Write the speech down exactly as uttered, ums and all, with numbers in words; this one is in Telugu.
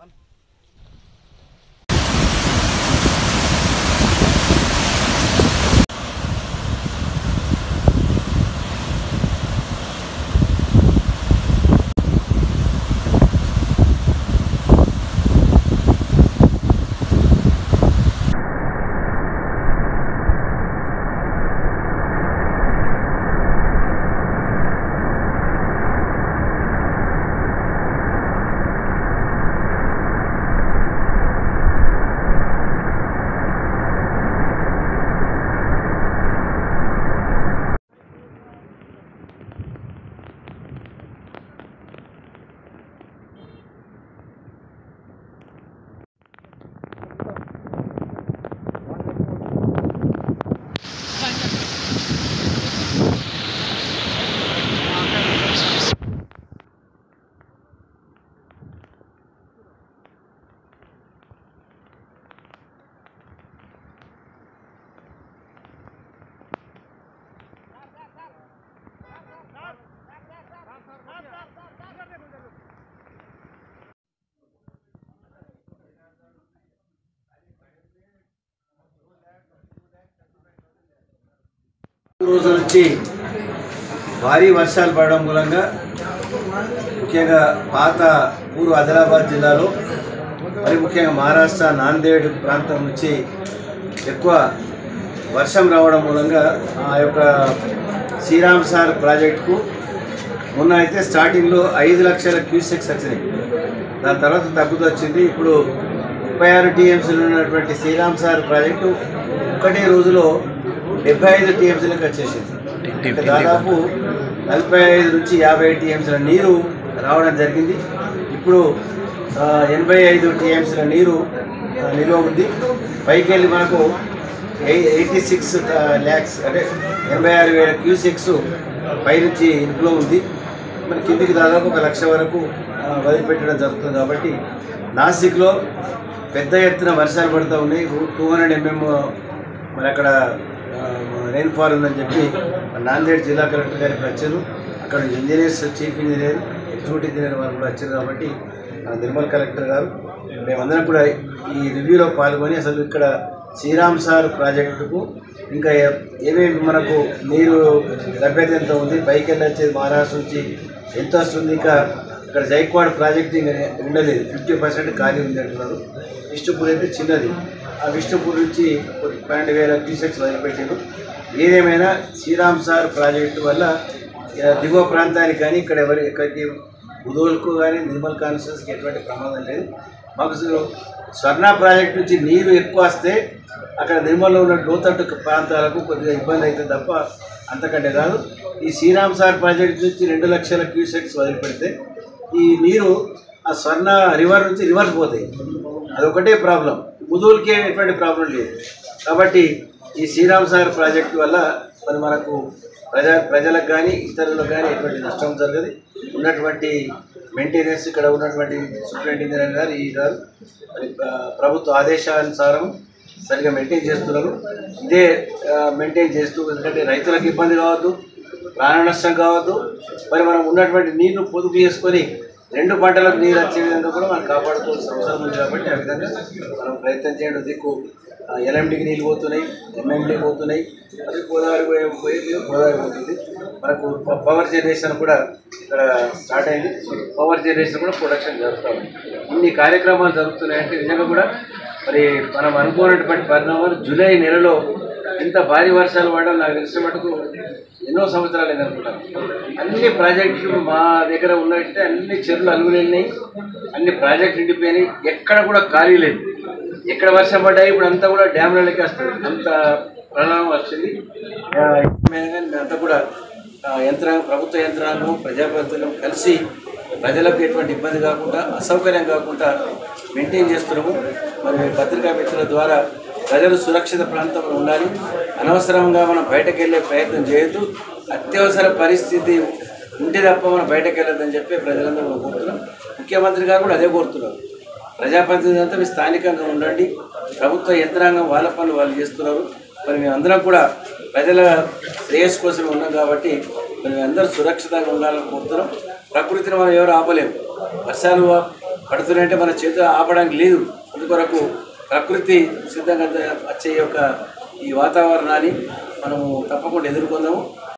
రోజు నుంచి భారీ వర్షాలు పడడం మూలంగా ముఖ్యంగా పాత పూర్వ ఆదిలాబాద్ జిల్లాలో మరి ముఖ్యంగా మహారాష్ట్ర నాందేడ్ ప్రాంతం నుంచి ఎక్కువ వర్షం రావడం మూలంగా ఆ యొక్క శ్రీరామ్ సార్ ప్రాజెక్టుకు మొన్న అయితే స్టార్టింగ్లో ఐదు లక్షల క్యూసెక్స్ వచ్చినాయి. దాని తర్వాత తగ్గుతూ వచ్చింది. ఇప్పుడు ముప్పై ఆరు టీఎంసీలు ఉన్నటువంటి శ్రీరామ్ సార్ ప్రాజెక్టు ఒకటే రోజులో డెబ్బై ఐదు టీఎంసీలకు వచ్చేసింది. దాదాపు నలభై ఐదు నుంచి యాభై టీఎంసీల నీరు రావడం జరిగింది. ఇప్పుడు ఎనభై ఐదు టీఎంసీల నీరు నిల్వ ఉంది. పైకి వెళ్ళి మనకు ఎయిటీ సిక్స్ ల్యాక్స్ అంటే ఎనభై ఆరు వేల క్యూసెక్స్ పైనుంచి ఇన్ఫ్లో ఉంది. మన కిందికి దాదాపు ఒక లక్ష వరకు వదిలిపెట్టడం జరుగుతుంది. కాబట్టి నాసిక్లో పెద్ద ఎత్తున వర్షాలు పడుతూ ఉన్నాయి. టూ హండ్రెడ్ ఎంఎం మరి అక్కడ రెయిన్ఫాల్ ఉందని చెప్పి నాందేడ్ జిల్లా కలెక్టర్ గారికి వచ్చారు. అక్కడ engineers, chief engineer, executive engineer వారు కూడా వచ్చారు. కాబట్టి నిర్మల్ కలెక్టర్ గారు మేమందరం కూడా ఈ రివ్యూలో పాల్గొని అసలు ఇక్కడ శ్రీరామ్ సార్ ప్రాజెక్టుకు ఇంకా ఏమేమి మనకు నీరు లభ్యత ఎంత ఉంది, పైకి వెళ్ళి వచ్చేది మహారాష్ట్ర నుంచి ఎంత వస్తుంది, ఇంకా ఇక్కడ జైక్వాడ్ ప్రాజెక్టు ఇంకా ఉండలేదు, ఫిఫ్టీ పర్సెంట్ ఖాళీ ఉంది అంటున్నారు. విష్ణుపూర్ అయితే చిన్నది. ఆ విష్ణుపూర్ నుంచి పన్నెండు వేల క్యూసెక్స్ వదిలిపెట్టారు. ఏదేమైనా శ్రీరామ్ సార్ ప్రాజెక్టు వల్ల దిగువ ప్రాంతానికి కానీ ఇక్కడ ఎవరి ఎక్కడికి ఉదోల్కు కానీ నిర్మల్ కాన్స్టిట్యూన్సీకి ఎటువంటి ప్రమాదం లేదు. మాకు స్వర్ణ ప్రాజెక్టు నుంచి నీరు ఎక్కువ వస్తే అక్కడ నిర్మల్లో ఉన్న లోతట్టు ప్రాంతాలకు కొద్దిగా ఇబ్బంది అవుతుంది తప్ప అంతకంటే కాదు. ఈ శ్రీరామ్ సార్ ప్రాజెక్టు నుంచి రెండు లక్షల క్యూసెక్స్ వదిలిపెడితే ఈ నీరు ఆ స్వర్ణ రివర్ నుంచి రివర్స్ పోతాయి. అదొకటే ప్రాబ్లం. ముదువులకి ఎటువంటి ప్రాబ్లం లేదు. కాబట్టి ఈ శ్రీరామ్ సార్ ప్రాజెక్టు వల్ల మరి మనకు ప్రజా ప్రజలకు కానీ ఇతరులకు కానీ ఎటువంటి నష్టం జరగదు. ఉన్నటువంటి మెయింటెనెన్స్ ఇక్కడ ఉన్నటువంటి సూపరింటెండెంట్ గారు ఈ గారు మరి ప్రభుత్వ ఆదేశానుసారం సరిగా మెయింటైన్ చేస్తున్నారు. ఇదే మెయింటైన్ చేస్తూ, ఎందుకంటే రైతులకు ఇబ్బంది కావద్దు, ప్రాణ నష్టం కావద్దు, మరి మనం ఉన్నటువంటి నీరును పొదుపు చేసుకొని రెండు పంటలకు నీరు వచ్చే విధంగా కూడా మనం కాపాడుకోవాల్సిన అవసరం ఉంది. కాబట్టి ఆ విధంగా మనం ప్రయత్నం చేయడం. దిక్కు ఎల్ఎండికి నీళ్ళు పోతున్నాయి, ఎంఎండి పోతున్నాయి, అది గోదావరి పోయి గోదావరి పోతుంది. మనకు పవర్ జనరేషన్ కూడా ఇక్కడ స్టార్ట్ అయింది. పవర్ జనరేషన్ కూడా ప్రొడక్షన్ జరుగుతూ ఉంది. ఇన్ని కార్యక్రమాలు జరుగుతున్నాయంటే నిజంగా కూడా మరి మనం అనుకోనటువంటి పరిణామాలు జూలై నెలలో ఇంత భారీ వర్షాలు పడడం నాకు తెలిసిన మటుకు ఎన్నో సంవత్సరాలు అనుకుంటాను. అన్ని ప్రాజెక్టులు మా దగ్గర ఉన్నట్టే అన్ని చెరువులు అలుగులు వెళ్ళినాయి, అన్ని ప్రాజెక్టులు నిండిపోయినాయి, ఎక్కడ కూడా ఖాళీ లేదు. ఎక్కడ వర్షం పడ్డాయి ఇప్పుడు అంతా కూడా డ్యామ్లకి వస్తుంది, అంత ప్రభావం వచ్చింది. అంతా కూడా యంత్రాంగం, ప్రభుత్వ యంత్రాంగం, ప్రజాప్రతినిధులు కలిసి ప్రజలకు ఎటువంటి ఇబ్బంది కాకుండా, అసౌకర్యం కాకుండా మెయింటైన్ చేస్తున్నాము. మరి పత్రికా మిత్రుల ద్వారా ప్రజలు సురక్షిత ప్రాంతంలో ఉండాలి. అనవసరంగా మనం బయటకు వెళ్ళే ప్రయత్నం చేయొద్దు. అత్యవసర పరిస్థితి ఉంటే తప్ప మనం బయటకు వెళ్ళొద్దని చెప్పి ప్రజలందరూ కోరుతున్నాం. ముఖ్యమంత్రి గారు కూడా అదే కోరుతున్నారు. ప్రజాప్రతినిధులు అంతా మీ స్థానికంగా ఉండండి, ప్రభుత్వ యంత్రాంగం వాళ్ళ పనులు వాళ్ళు చేస్తున్నారు. మరి మేమందరం కూడా ప్రజల శ్రేయస్సు కోసం ఉన్నాం కాబట్టి మరి మేమందరూ సురక్షితంగా ఉండాలని కోరుతున్నాం. ప్రకృతిని మనం ఎవరు ఆపలేము. వర్షాలు పడుతున్నాయంటే మన చేతులు ఆపడానికి లేదు. అందుకొరకు ప్రకృతి సిద్ధంగా వచ్చే యొక్క ఈ వాతావరణాన్ని మనము తప్పకుండా ఎదుర్కొందాము.